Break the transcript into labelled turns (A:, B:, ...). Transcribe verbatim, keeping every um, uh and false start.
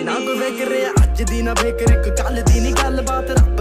A: ना कोई फिक्र अज दी ना फिक्र, इक गल दी नी गल बात।